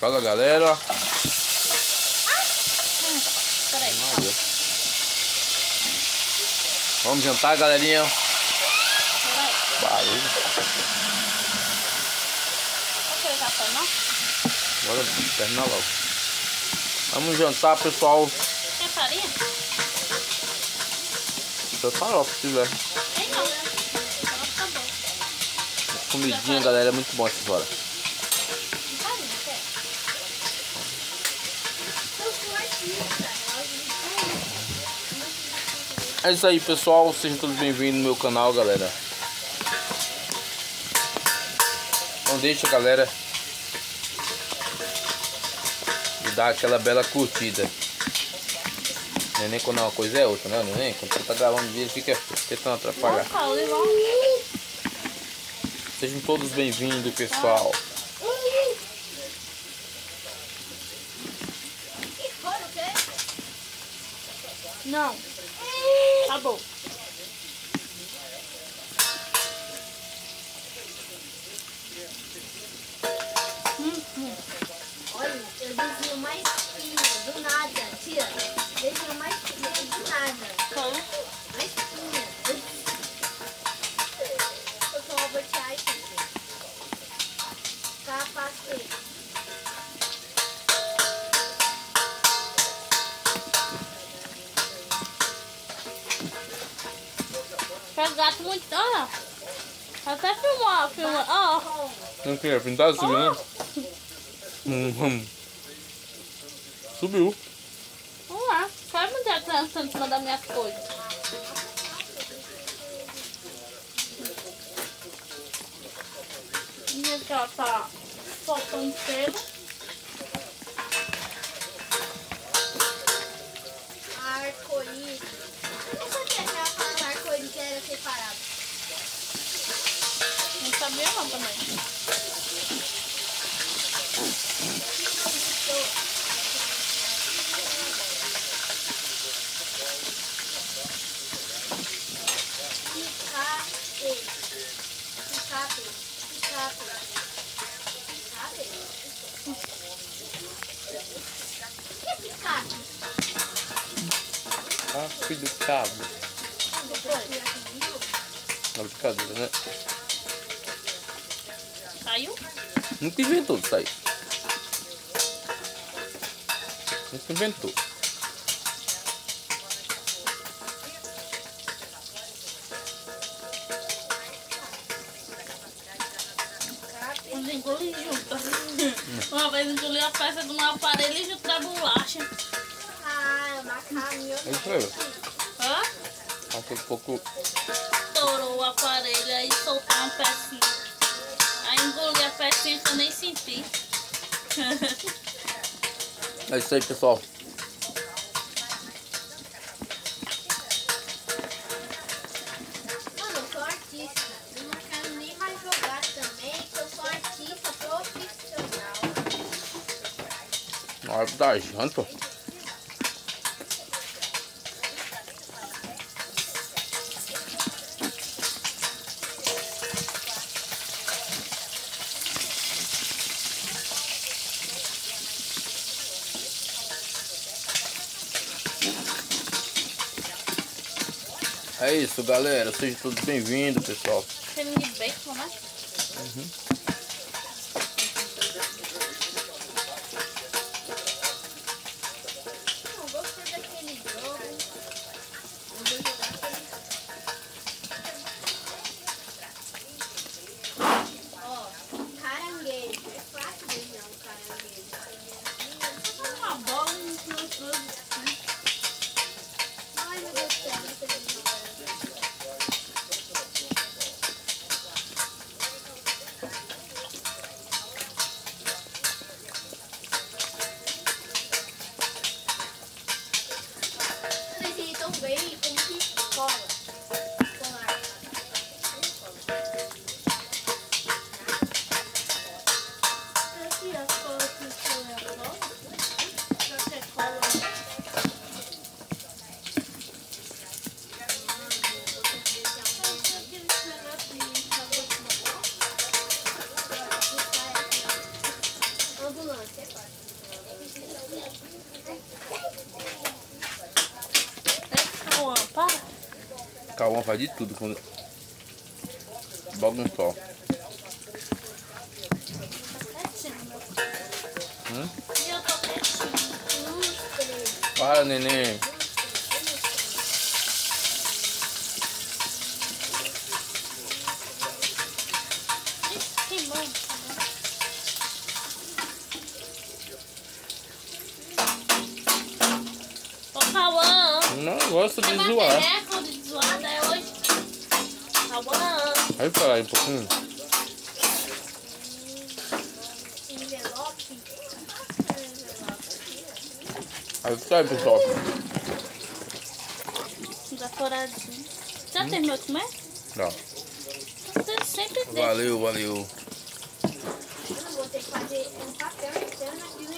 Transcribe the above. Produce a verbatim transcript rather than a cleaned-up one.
Fala, galera. Peraí. Vamos jantar, galerinha. Barulho. Não quer café, não? Bora terminar logo. Vamos jantar, pessoal. Quer farinha? Seu farofa, se tiver. Tem não. Farofa tá bom. Comidinha, galera, é muito bom essas horas. Farinha, quer? É isso aí, pessoal. Sejam todos bem-vindos no meu canal, galera. Não deixa, galera, de dar aquela bela curtida. Neném, quando uma coisa é outra, né, neném? Quando você tá gravando vídeo, fica tentando atrapalhar. Sejam todos bem-vindos, pessoal. Não. Acabou. Hum, hum. Olha, eu desvio mais espinha, do nada. Tira. Desvio mais espinha, do nada. Como? Mais espinha. Eu sou Albert Einstein. Capacete. Faz gato muito. Olha. Até filmar, filmar. Ó. Não queria pintar, subiu, né? Hum, hum. Subiu. Vamos lá. Faz muita criança em cima das minhas coisas. E aqui, ó, tá soltando pelo. Arco-íris. Eu não sabia que ela falava arco-íris era separado. Não sabia não também. Picape. Picape. Picape. O que é picape? Ah, filho do cabo. Na brincadeira, né? Saiu? Nunca inventou isso aí. Nunca inventou. Vamos engolir junto. Uma vez engoli a peça de um aparelho e junto da bolacha. Ah, uma caminhonete. É isso aí. Hã? Falta um pouco. Estourou o aparelho aí soltou uma pecinha. Aí engoli a pecinha que eu nem senti. É isso aí, pessoal. Mano, eu sou artista. Eu não quero nem mais jogar também, porque eu sou artista profissional. Na hora da janta. É isso, galera. Sejam todos bem-vindos, pessoal. Creme de bacon, né? Uhum. Não, gostei daquele jogo. Eu vou jogar aquele. Ó, caranguejo. É fácil desenhar um caranguejo. Uma bola e um tudo. Ai, meu Deus do céu, não sei desenhar um caranguejo. Cauã faz de tudo com logo um só. Hum? E eu tô quietinho. Para, neném. Queimou. Ô, Cauã. Não gosto de Vai zoar. bater recorde de zoada é hoje. Cauã. Vai parar aí um pouquinho. Envelope. Aí sai, pessoal. Decoradinho. Já terminou de comer? Não. Você sempre deixa. Valeu, valeu. Eu vou ter que fazer um papel.